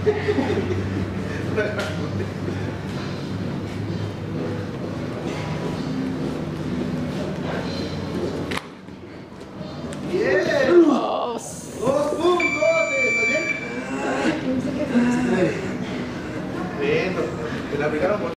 Bien. Dos puntos. ¿Está bien? Bien. Te la aplicaron por